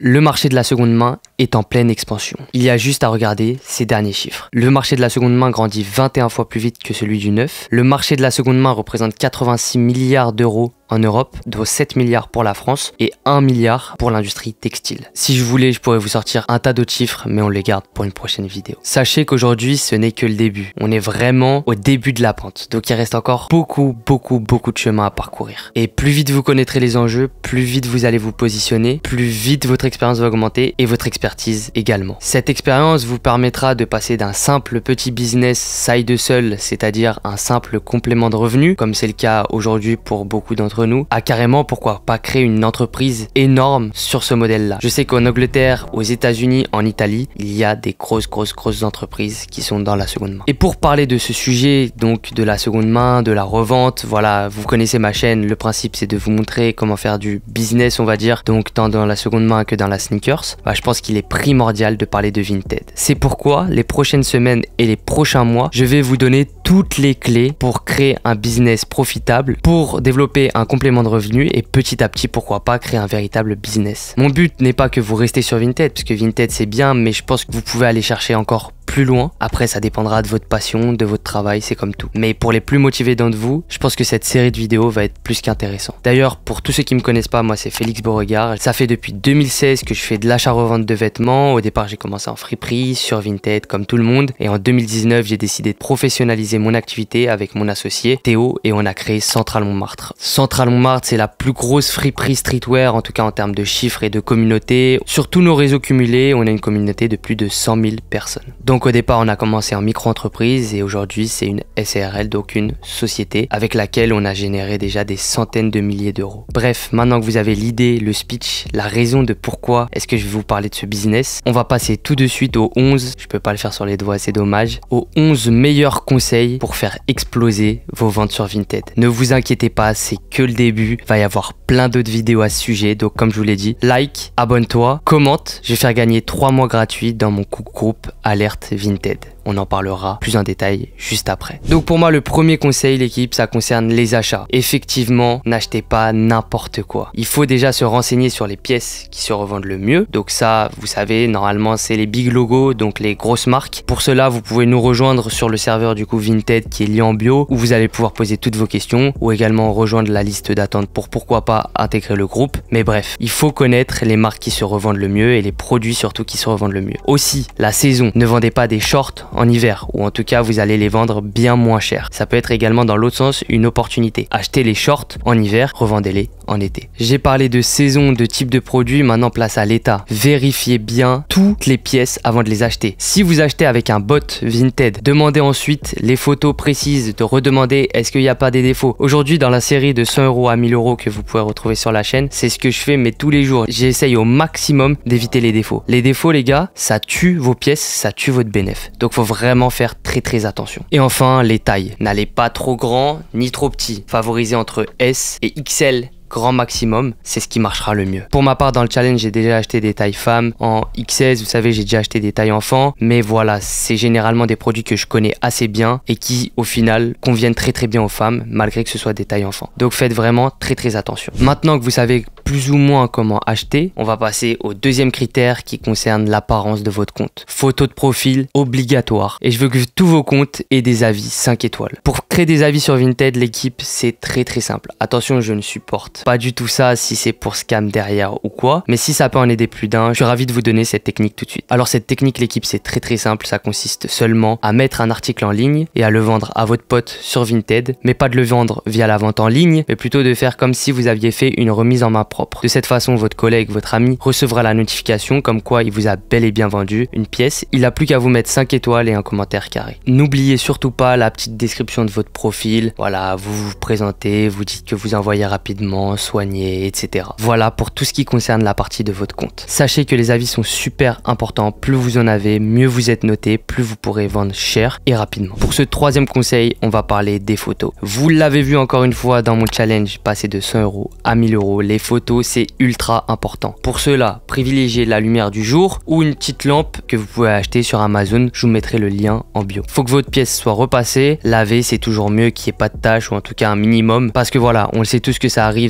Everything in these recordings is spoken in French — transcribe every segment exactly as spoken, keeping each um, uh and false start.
Le marché de la seconde main est en pleine expansion. Il y a juste à regarder ces derniers chiffres. Le marché de la seconde main grandit vingt et un fois plus vite que celui du neuf. Le marché de la seconde main représente quatre-vingt-six milliards d'euros en Europe, dont sept milliards pour la France et un milliard pour l'industrie textile. Si je voulais, je pourrais vous sortir un tas d'autres chiffres, mais on les garde pour une prochaine vidéo. Sachez qu'aujourd'hui, ce n'est que le début. On est vraiment au début de la pente. Donc il reste encore beaucoup, beaucoup, beaucoup de chemin à parcourir. Et plus vite vous connaîtrez les enjeux, plus vite vous allez vous positionner, plus vite votre expérience va augmenter et votre expertise également. Cette expérience vous permettra de passer d'un simple petit business side hustle, c'est-à-dire un simple complément de revenus, comme c'est le cas aujourd'hui pour beaucoup d'entre nous, à carrément, pourquoi pas, créer une entreprise énorme sur ce modèle-là. Je sais qu'en Angleterre, aux États-Unis, en Italie, il y a des grosses, grosses, grosses entreprises qui sont dans la seconde main. Et pour parler de ce sujet, donc de la seconde main, de la revente, voilà, vous connaissez ma chaîne, le principe c'est de vous montrer comment faire du business, on va dire, donc tant dans la seconde main que dans la sneakers. Bah, je pense qu'il est primordial de parler de Vinted. C'est pourquoi les prochaines semaines et les prochains mois, je vais vous donner toutes les clés pour créer un business profitable, pour développer un complément de revenus et petit à petit, pourquoi pas, créer un véritable business. Mon but n'est pas que vous restez sur Vinted, parce que Vinted c'est bien, mais je pense que vous pouvez aller chercher encore plus loin. Après, ça dépendra de votre passion, de votre travail, c'est comme tout. Mais pour les plus motivés d'entre vous, je pense que cette série de vidéos va être plus qu'intéressant. D'ailleurs, pour tous ceux qui me connaissent pas, moi c'est Félix Beauregard. Ça fait depuis deux mille seize que je fais de l'achat-revente de vêtements. Au départ, j'ai commencé en friperie, sur Vinted, comme tout le monde. Et en deux mille dix-neuf, j'ai décidé de professionnaliser mon activité avec mon associé Théo et on a créé Central Montmartre. Central Montmartre, c'est la plus grosse friperie streetwear, en tout cas en termes de chiffres et de communauté. Sur tous nos réseaux cumulés, on a une communauté de plus de cent mille personnes. Donc au départ, on a commencé en micro-entreprise et aujourd'hui, c'est une S A R L, donc une société avec laquelle on a généré déjà des centaines de milliers d'euros. Bref, maintenant que vous avez l'idée, le speech, la raison de pourquoi est-ce que je vais vous parler de ce business, on va passer tout de suite aux onze, je peux pas le faire sur les doigts, c'est dommage, aux onze meilleurs conseils pour faire exploser vos ventes sur Vinted. Ne vous inquiétez pas, c'est que le début, il va y avoir plein d'autres vidéos à ce sujet, donc comme je vous l'ai dit, like, abonne-toi, commente, je vais faire gagner trois mois gratuits dans mon groupe Alerte Vinted. On en parlera plus en détail juste après. Donc pour moi, le premier conseil, l'équipe, ça concerne les achats. Effectivement, n'achetez pas n'importe quoi. Il faut déjà se renseigner sur les pièces qui se revendent le mieux. Donc ça, vous savez, normalement, c'est les big logos, donc les grosses marques. Pour cela, vous pouvez nous rejoindre sur le serveur du coup Vinted qui est lié en bio, où vous allez pouvoir poser toutes vos questions ou également rejoindre la liste d'attente pour pourquoi pas intégrer le groupe. Mais bref, il faut connaître les marques qui se revendent le mieux et les produits surtout qui se revendent le mieux. Aussi, la saison. Ne vendez pas des shorts en hiver, ou en tout cas vous allez les vendre bien moins cher. Ça peut être également dans l'autre sens une opportunité. Achetez les shorts en hiver, revendez-les en été. J'ai parlé de saison, de type de produit, maintenant place à l'état. Vérifiez bien toutes les pièces avant de les acheter. Si vous achetez avec un bot Vinted, demandez ensuite les photos précises, de redemander est-ce qu'il n'y a pas des défauts. Aujourd'hui dans la série de cent euros à mille euros que vous pouvez retrouver sur la chaîne, c'est ce que je fais mais tous les jours. J'essaye au maximum d'éviter les défauts. Les défauts les gars, ça tue vos pièces, ça tue votre bénéfice. Donc faut vraiment faire très très attention. Et enfin, les tailles. N'allez pas trop grand ni trop petit. Favorisez entre S et X L grand maximum, c'est ce qui marchera le mieux. Pour ma part, dans le challenge, j'ai déjà acheté des tailles femmes en X S, vous savez, j'ai déjà acheté des tailles enfants, mais voilà, c'est généralement des produits que je connais assez bien et qui, au final, conviennent très très bien aux femmes, malgré que ce soit des tailles enfants. Donc faites vraiment très très attention. Maintenant que vous savez plus ou moins comment acheter, on va passer au deuxième critère qui concerne l'apparence de votre compte. Photo de profil obligatoire. Et je veux que tous vos comptes aient des avis cinq étoiles. Pour créer des avis sur Vinted, l'équipe, c'est très très simple. Attention, je ne supporte pas du tout ça si c'est pour scam derrière ou quoi, mais si ça peut en aider plus d'un, je suis ravi de vous donner cette technique tout de suite. Alors cette technique, l'équipe, c'est très très simple, ça consiste seulement à mettre un article en ligne et à le vendre à votre pote sur Vinted, mais pas de le vendre via la vente en ligne, mais plutôt de faire comme si vous aviez fait une remise en main propre. De cette façon, votre collègue, votre ami recevra la notification comme quoi il vous a bel et bien vendu une pièce. Il n'a plus qu'à vous mettre cinq étoiles et un commentaire carré. N'oubliez surtout pas la petite description de votre profil. Voilà, vous vous présentez, vous dites que vous envoyez rapidement, soigner, et cetera. Voilà pour tout ce qui concerne la partie de votre compte. Sachez que les avis sont super importants. Plus vous en avez, mieux vous êtes noté, plus vous pourrez vendre cher et rapidement. Pour ce troisième conseil, on va parler des photos. Vous l'avez vu encore une fois dans mon challenge, passer de cent euros à mille euros. Les photos, c'est ultra important. Pour cela, privilégiez la lumière du jour ou une petite lampe que vous pouvez acheter sur Amazon. Je vous mettrai le lien en bio. Faut que votre pièce soit repassée. Laver, c'est toujours mieux qu'il n'y ait pas de taches ou en tout cas un minimum. Parce que voilà, on le sait tous que ça arrive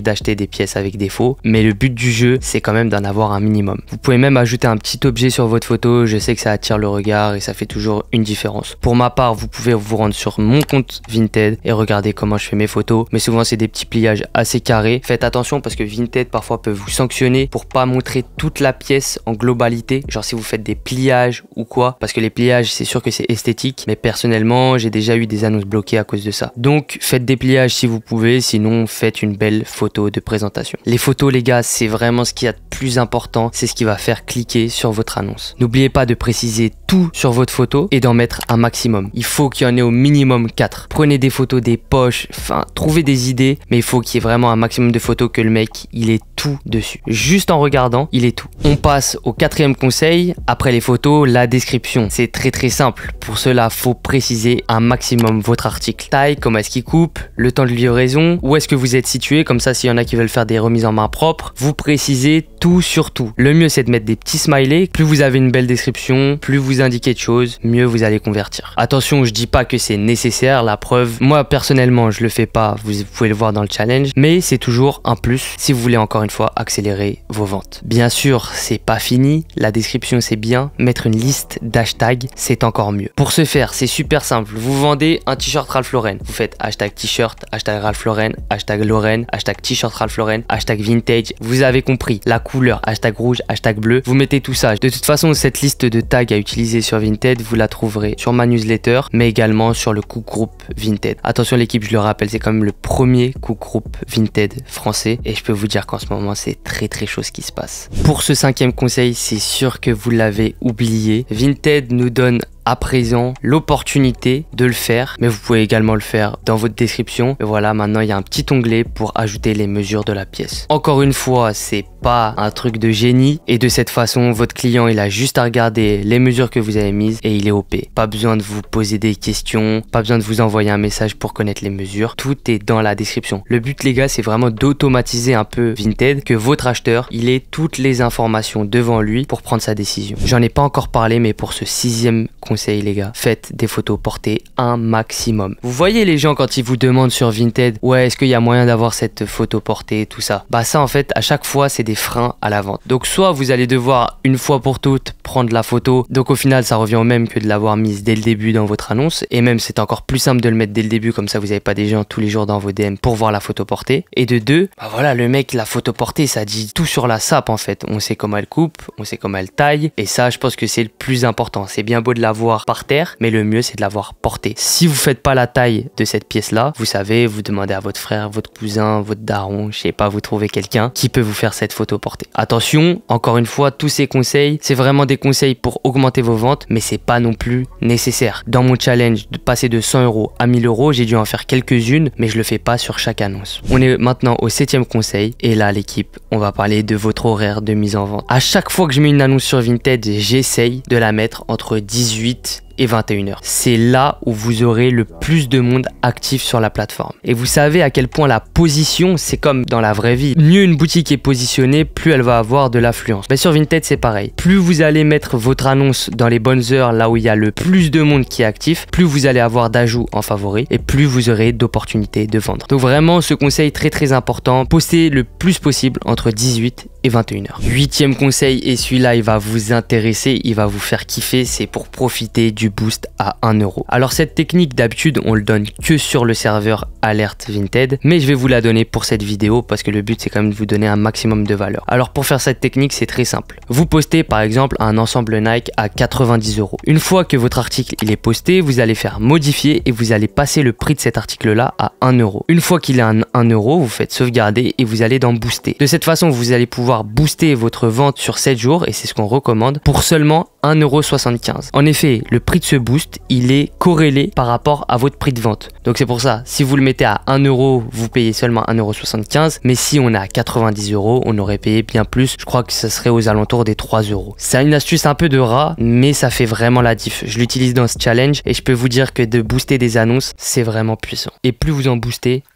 d'acheter des pièces avec défaut, mais le but du jeu, c'est quand même d'en avoir un minimum. Vous pouvez même ajouter un petit objet sur votre photo, je sais que ça attire le regard et ça fait toujours une différence. Pour ma part, vous pouvez vous rendre sur mon compte Vinted et regarder comment je fais mes photos, mais souvent c'est des petits pliages assez carrés. Faites attention parce que Vinted parfois peut vous sanctionner pour pas montrer toute la pièce en globalité, genre si vous faites des pliages ou quoi, parce que les pliages c'est sûr que c'est esthétique, mais personnellement j'ai déjà eu des annonces bloquées à cause de ça. Donc faites des pliages si vous pouvez, sinon faites une belle photo de présentation. Les photos les gars, c'est vraiment ce qu'il y a de plus important, c'est ce qui va faire cliquer sur votre annonce. N'oubliez pas de préciser tout sur votre photo et d'en mettre un maximum. Il faut qu'il y en ait au minimum quatre. Prenez des photos des poches, enfin trouvez des idées, mais il faut qu'il y ait vraiment un maximum de photos que le mec il ait tout dessus. Juste en regardant, il est tout. On passe au quatrième conseil, après les photos, la description. C'est très très simple. Pour cela, faut préciser un maximum votre article. Taille, comment est-ce qu'il coupe, le temps de livraison, où est-ce que vous êtes situé, comme ça s'il y en a qui veulent faire des remises en main propres, vous précisez tout sur tout. Le mieux c'est de mettre des petits smileys. Plus vous avez une belle description, plus vous indiquez de choses, mieux vous allez convertir. Attention, je dis pas que c'est nécessaire, la preuve, moi personnellement je le fais pas, vous pouvez le voir dans le challenge, mais c'est toujours un plus si vous voulez encore une fois accélérer vos ventes. Bien sûr, c'est pas fini, la description c'est bien, mettre une liste d'hashtags c'est encore mieux. Pour ce faire, c'est super simple, vous vendez un t-shirt Ralph Lauren, vous faites hashtag t-shirt, hashtag Ralph Lauren, hashtag Lauren, hashtag t-shirt Ralph Lauren, hashtag vintage, vous avez compris, la couleur, hashtag rouge, hashtag bleu, vous mettez tout ça. De toute façon, cette liste de tags à utiliser sur Vinted, vous la trouverez sur ma newsletter, mais également sur le Cook Group Vinted. Attention l'équipe, je le rappelle, c'est quand même le premier Cook Group Vinted français et je peux vous dire qu'en ce moment, c'est très très chaud ce qui se passe. Pour ce cinquième conseil, c'est sûr que vous l'avez oublié. Vinted nous donne à présent l'opportunité de le faire, mais vous pouvez également le faire dans votre description. Et voilà, maintenant il y a un petit onglet pour ajouter les mesures de la pièce. Encore une fois, c'est pas un truc de génie et de cette façon votre client il a juste à regarder les mesures que vous avez mises et il est O P. Pas besoin de vous poser des questions, pas besoin de vous envoyer un message pour connaître les mesures, tout est dans la description. Le but les gars, c'est vraiment d'automatiser un peu Vinted, que votre acheteur il ait toutes les informations devant lui pour prendre sa décision. J'en ai pas encore parlé, mais pour ce sixième conseil les gars, faites des photos portées un maximum. Vous voyez les gens quand ils vous demandent sur Vinted, ouais est-ce qu'il y a moyen d'avoir cette photo portée, tout ça, bah ça en fait à chaque fois c'est des freins à la vente. Donc soit vous allez devoir une fois pour toutes prendre la photo, donc au final ça revient au même que de l'avoir mise dès le début dans votre annonce, et même c'est encore plus simple de le mettre dès le début, comme ça vous n'avez pas des gens tous les jours dans vos D M pour voir la photo portée. Et de deux, bah voilà, le mec, la photo portée ça dit tout sur la sape en fait, on sait comment elle coupe, on sait comment elle taille, et ça je pense que c'est le plus important. C'est bien beau de l'avoir par terre, mais le mieux c'est de l'avoir portée. Si vous faites pas la taille de cette pièce là, vous savez, vous demandez à votre frère, votre cousin, votre daron, je sais pas, vous trouvez quelqu'un qui peut vous faire cette photo portée. Attention, encore une fois, tous ces conseils, c'est vraiment des conseils pour augmenter vos ventes, mais c'est pas non plus nécessaire. Dans mon challenge de passer de cent euros à mille euros, j'ai dû en faire quelques-unes, mais je le fais pas sur chaque annonce. On est maintenant au septième conseil, et là l'équipe, on va parler de votre horaire de mise en vente. À chaque fois que je mets une annonce sur Vinted, j'essaye de la mettre entre dix-huit et vingt et une heures. C'est là où vous aurez le plus de monde actif sur la plateforme. Et vous savez à quel point la position, c'est comme dans la vraie vie. Mieux une boutique est positionnée, plus elle va avoir de l'affluence. Mais sur Vinted, c'est pareil. Plus vous allez mettre votre annonce dans les bonnes heures, là où il y a le plus de monde qui est actif, plus vous allez avoir d'ajouts en favori et plus vous aurez d'opportunités de vendre. Donc vraiment, ce conseil très très important, postez le plus possible entre dix-huit et vingt et une heures. Huitième conseil, et celui-là, il va vous intéresser, il va vous faire kiffer, c'est pour profiter du boost à un euro. Alors cette technique d'habitude on le donne que sur le serveur Alert Vinted, mais je vais vous la donner pour cette vidéo parce que le but c'est quand même de vous donner un maximum de valeur. Alors pour faire cette technique c'est très simple. Vous postez par exemple un ensemble Nike à quatre-vingt-dix euros. Une fois que votre article il est posté, vous allez faire modifier et vous allez passer le prix de cet article là à un euro. Une fois qu'il est à un euro, vous faites sauvegarder et vous allez dans booster. De cette façon vous allez pouvoir booster votre vente sur sept jours et c'est ce qu'on recommande pour seulement un euro soixante-quinze. En effet, le prix de ce boost, il est corrélé par rapport à votre prix de vente. Donc c'est pour ça, si vous le mettez à un euro, vous payez seulement un euro soixante-quinze. Mais si on est à quatre-vingt-dix euros, on aurait payé bien plus. Je crois que ça serait aux alentours des trois euros. C'est une astuce un peu de rat, mais ça fait vraiment la diff. Je l'utilise dans ce challenge et je peux vous dire que de booster des annonces, c'est vraiment puissant. Et plus vous en boostez,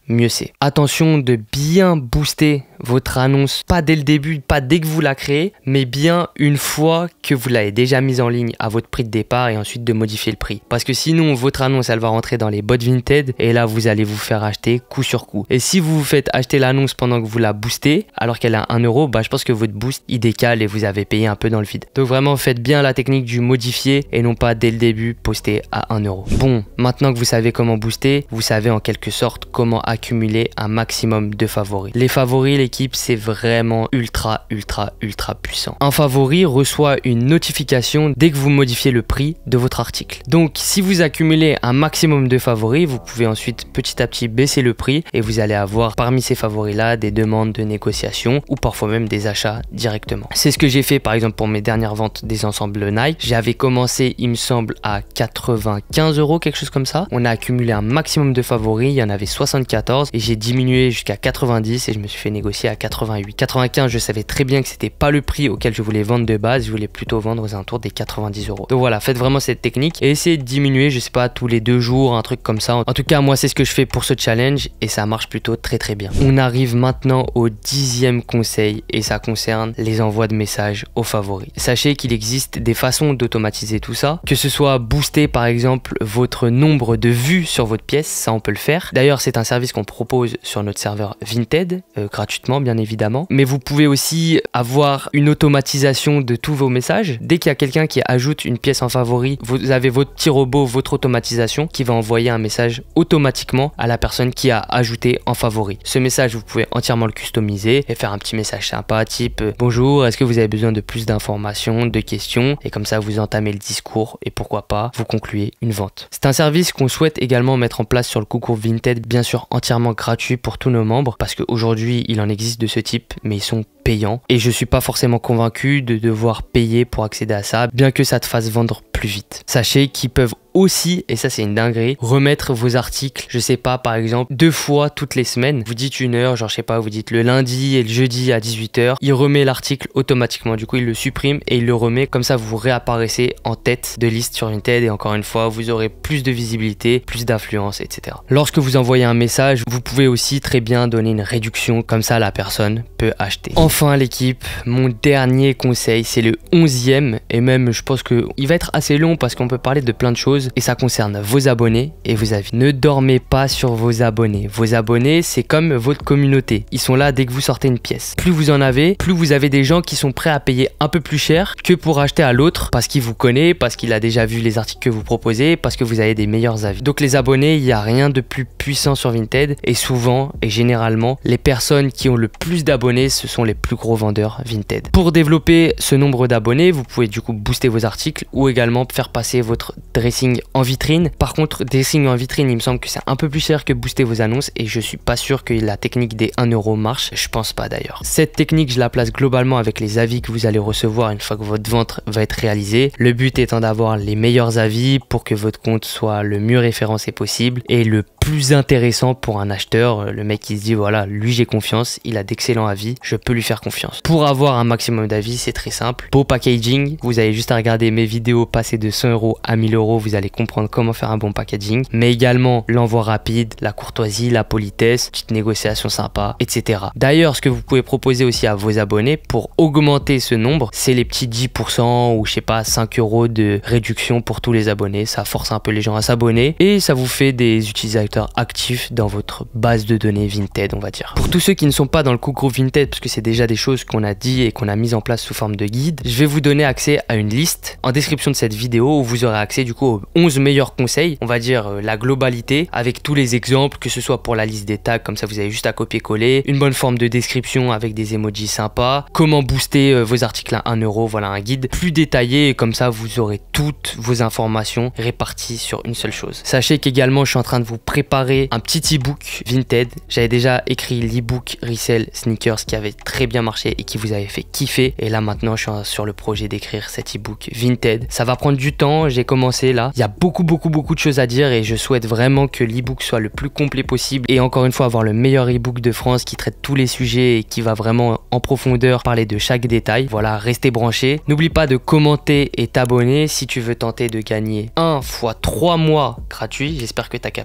mieux c'est. Attention de bien booster votre annonce, pas dès le début, pas dès que vous la créez, mais bien une fois que vous l'avez déjà mise en ligne à votre prix de départ et ensuite de modifier le prix. Parce que sinon, votre annonce, elle va rentrer dans les bots Vinted et là, vous allez vous faire acheter coup sur coup. Et si vous vous faites acheter l'annonce pendant que vous la boostez, alors qu'elle a un euro, bah, je pense que votre boost, il décale et vous avez payé un peu dans le vide. Donc vraiment, faites bien la technique du modifier et non pas dès le début poster à un euro. Bon, maintenant que vous savez comment booster, vous savez en quelque sorte comment accumuler un maximum de favoris. Les favoris, les L'équipe, c'est vraiment ultra ultra ultra puissant. Un favori reçoit une notification dès que vous modifiez le prix de votre article. Donc si vous accumulez un maximum de favoris, vous pouvez ensuite petit à petit baisser le prix et vous allez avoir parmi ces favoris là des demandes de négociation ou parfois même des achats directement. C'est ce que j'ai fait par exemple pour mes dernières ventes des ensembles Nike. J'avais commencé il me semble à quatre-vingt-quinze euros, quelque chose comme ça. On a accumulé un maximum de favoris, il y en avait soixante-quatorze et j'ai diminué jusqu'à quatre-vingt-dix et je me suis fait négocier à quatre-vingt-huit. quatre-vingt-quinze, je savais très bien que c'était pas le prix auquel je voulais vendre de base, je voulais plutôt vendre aux alentours des quatre-vingt-dix euros. Donc voilà, faites vraiment cette technique et essayez de diminuer, je sais pas, tous les deux jours, un truc comme ça. En tout cas, moi, c'est ce que je fais pour ce challenge et ça marche plutôt très très bien. On arrive maintenant au dixième conseil et ça concerne les envois de messages aux favoris. Sachez qu'il existe des façons d'automatiser tout ça, que ce soit booster par exemple votre nombre de vues sur votre pièce, ça on peut le faire. D'ailleurs, c'est un service qu'on propose sur notre serveur Vinted, euh, gratuitement bien évidemment, mais vous pouvez aussi avoir une automatisation de tous vos messages. Dès qu'il y a quelqu'un qui ajoute une pièce en favori, vous avez votre petit robot, votre automatisation qui va envoyer un message automatiquement à la personne qui a ajouté en favori. Ce message, vous pouvez entièrement le customiser et faire un petit message sympa type euh, bonjour, est-ce que vous avez besoin de plus d'informations, de questions, et comme ça vous entamez le discours et pourquoi pas vous concluez une vente. C'est un service qu'on souhaite également mettre en place sur le concours Vinted, bien sûr entièrement gratuit pour tous nos membres parce qu'aujourd'hui il en existe de ce type mais ils sont payants et je suis pas forcément convaincu de devoir payer pour accéder à ça, bien que ça te fasse vendre plus vite. Sachez qu'ils peuvent aussi, et ça c'est une dinguerie, remettre vos articles, je sais pas, par exemple, deux fois toutes les semaines. Vous dites une heure, genre je sais pas, vous dites le lundi et le jeudi à dix-huit heures, il remet l'article automatiquement, du coup il le supprime et il le remet, comme ça vous réapparaissez en tête de liste sur Vinted et encore une fois vous aurez plus de visibilité, plus d'influence, et cetera. Lorsque vous envoyez un message, vous pouvez aussi très bien donner une réduction, comme ça la personne peut acheter. Enfin l'équipe, mon dernier conseil, c'est le onzième et même je pense que il va être assez long parce qu'on peut parler de plein de choses et ça concerne vos abonnés et vos avis. Ne dormez pas sur vos abonnés. Vos abonnés, c'est comme votre communauté. Ils sont là dès que vous sortez une pièce. Plus vous en avez, plus vous avez des gens qui sont prêts à payer un peu plus cher que pour acheter à l'autre parce qu'il vous connaît, parce qu'il a déjà vu les articles que vous proposez, parce que vous avez des meilleurs avis. Donc les abonnés, il n'y a rien de plus puissant sur Vinted et souvent et généralement, les personnes qui ont le plus d'abonnés, ce sont les plus gros vendeurs Vinted. Pour développer ce nombre d'abonnés, vous pouvez du coup booster vos articles ou également faire passer votre dressing en vitrine. Par contre, dressing en vitrine, il me semble que c'est un peu plus cher que booster vos annonces et je suis pas sûr que la technique des un euro marche. Je pense pas d'ailleurs. Cette technique, je la place globalement avec les avis que vous allez recevoir une fois que votre vente va être réalisée. Le but étant d'avoir les meilleurs avis pour que votre compte soit le mieux référencé possible et le plus intéressant pour un acheteur. Le mec qui se dit voilà, lui j'ai confiance, il a d'excellents avis, je peux lui faire confiance. Pour avoir un maximum d'avis, c'est très simple. Beau packaging, vous avez juste à regarder mes vidéos passer de cent euros à mille euros, vous allez comprendre comment faire un bon packaging, mais également l'envoi rapide, la courtoisie, la politesse, petite négociation sympa, et cetera. D'ailleurs, ce que vous pouvez proposer aussi à vos abonnés pour augmenter ce nombre, c'est les petits dix pour cent ou je sais pas cinq euros de réduction pour tous les abonnés. Ça force un peu les gens à s'abonner et ça vous fait des utilisateurs actifs dans votre base de données Vinted, on va dire. Pour tous ceux qui ne sont pas dans le coucou Vinted, parce que c'est déjà des choses qu'on a dit et qu'on a mis en place sous forme de guide, je vais vous donner accès à une liste en description de cette vidéo où vous aurez accès du coup aux onze meilleurs conseils, on va dire euh, la globalité avec tous les exemples, que ce soit pour la liste des tags, comme ça vous avez juste à copier-coller, une bonne forme de description avec des emojis sympas, comment booster euh, vos articles à un euro, voilà un guide plus détaillé et comme ça vous aurez toutes vos informations réparties sur une seule chose. Sachez qu'également je suis en train de vous préparer un petit e-book Vinted. J'avais déjà écrit l'e-book Resell Sneakers qui avait très bien marché et qui vous avait fait kiffer et là maintenant je suis sur le projet d'écrire cet e-book Vinted. Ça va prendre du temps, j'ai commencé là, il y a beaucoup beaucoup beaucoup de choses à dire et je souhaite vraiment que l'e-book soit le plus complet possible et encore une fois avoir le meilleur e-book de France qui traite tous les sujets et qui va vraiment en profondeur parler de chaque détail. Voilà, restez branchés. N'oublie pas de commenter et t'abonner si tu veux tenter de gagner un fois trois mois gratuits. J'espère que tu as capté. Du coup,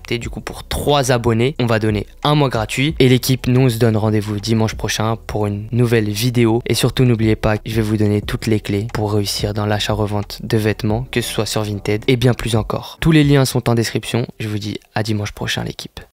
pour trois abonnés, on va donner un mois gratuit. Et l'équipe, nous on se donne rendez-vous dimanche prochain pour une nouvelle vidéo. Et surtout n'oubliez pas que je vais vous donner toutes les clés pour réussir dans l'achat-revente de vêtements, que ce soit sur Vinted et bien plus encore. Tous les liens sont en description. Je vous dis à dimanche prochain l'équipe.